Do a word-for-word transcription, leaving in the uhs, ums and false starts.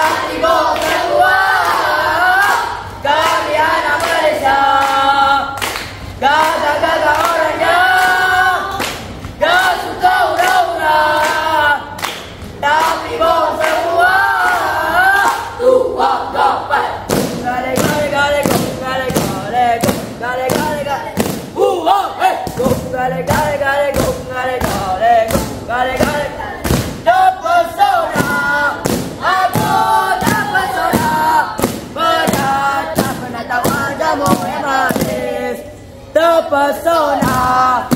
Tigo semua kami anak Malaysia. Gagah-gagah orangnya gak suka ura-ura, tapi bos semua tua gapai. Gale gale gale go, gale gale go, gale gale gale. Uh oh hey go, gale gale gale go, gale gale go, gale gale. Terpesona, aku terpesona melihat tak pernah tahu wajahmu yang manis. Terpesona.